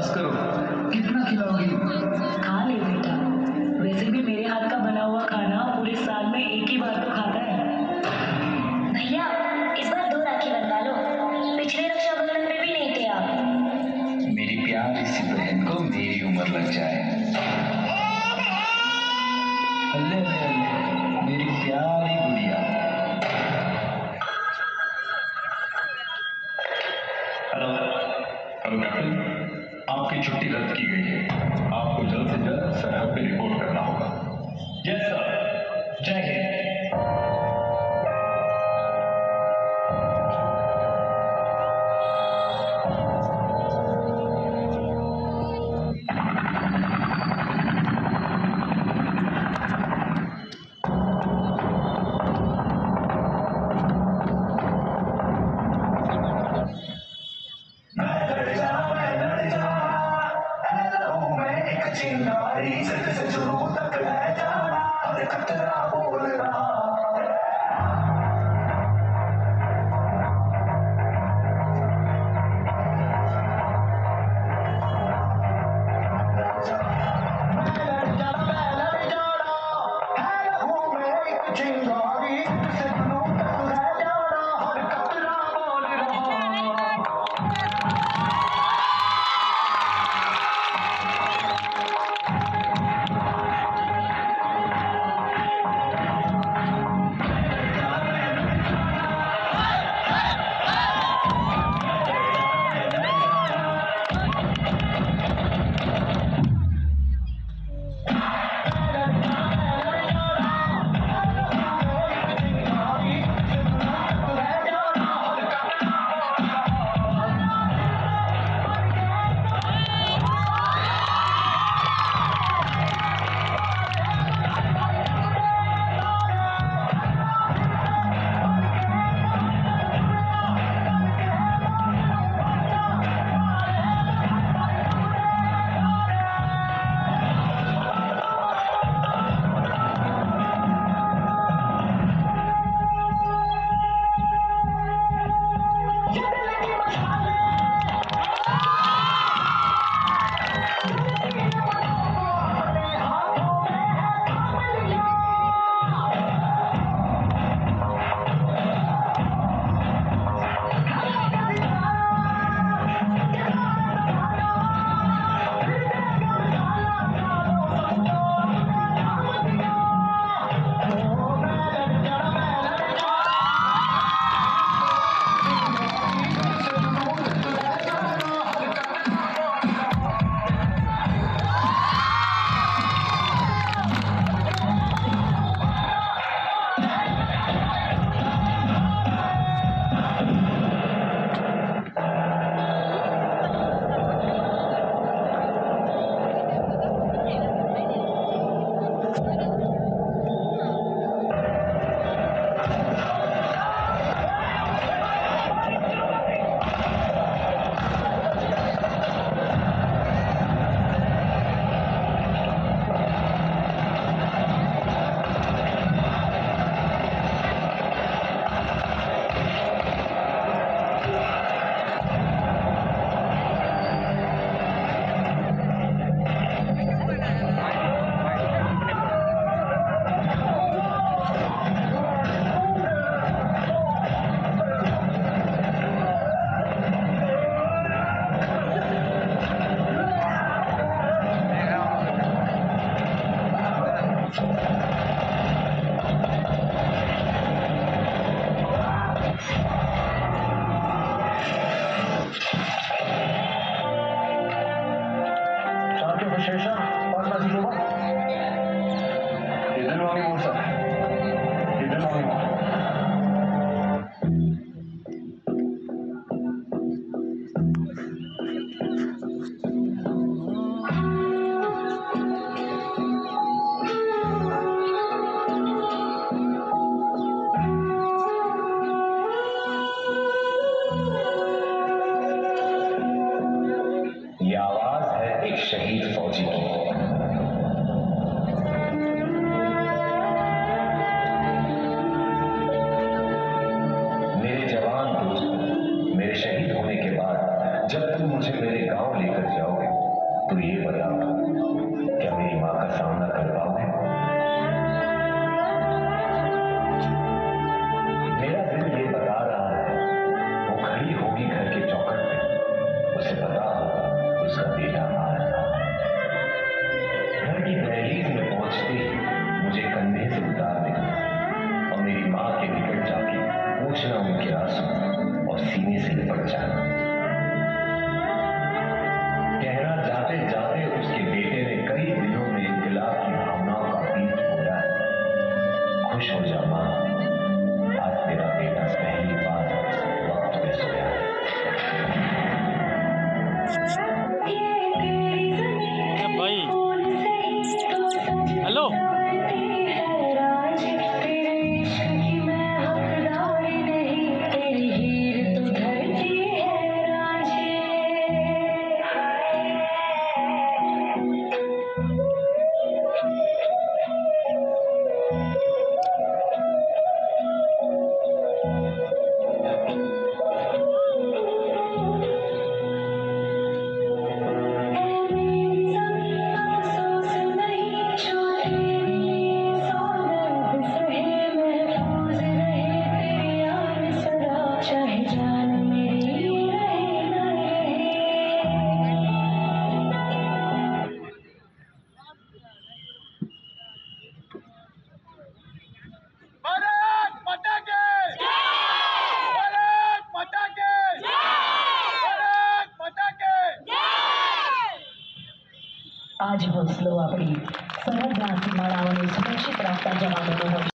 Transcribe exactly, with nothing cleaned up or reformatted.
बस करो, कितना खिलाओगी? खा ले बेटा, वैसे भी मेरे हाथ का बना हुआ खाना पूरे साल में एक ही बार तो खाता है। भैया इस बार दो राखी बनवा लो, पिछले रक्षाबंधन में भी नहीं थे आप। मेरी प्यारी सी बहन को मेरी उम्र लग जाए। अल्ले अल्ले अल्ले, मेरी प्यारी गुड़िया। हेलो हेलो कैप्टन, आपकी छुट्टी रद्द की गई है। आपको जल्द से जल्द सरहद पे रिपोर्ट करना होगा। यस सर, जय हिंद। शहीद फौजी की। मेरे जवान दोस्त, मेरे शहीद होने के बाद जब तुम मुझे मेरे गांव लेकर जाओगे तो ये बताओ, क्या मेरी माँ का सामना कर पाओगे? मेरा दिल ये बता रहा है, वो खड़ी होगी घर के चौखट पे, उसे पता होगा उसका बेटा आ रहा है। घर की दहलीज में पहुंचते ही मुझे कंधे से उतार देना और मेरी माँ के निकट जाके पूछना उनके आंसू और सीने से लिपट जाना। कहना जाते जाते उसके बेटे ने कई दिनों में इनकलाब की भावनाओं का बीज बोया है। खुश हो जा माँ, आज तेरा बेटा पहली बार वक्त पे सोया है। भाई हेलो आज હોસલો આપણી સરહદના સીમાડાઓને સુરક્ષિત રાખતા જવાનોનો હોય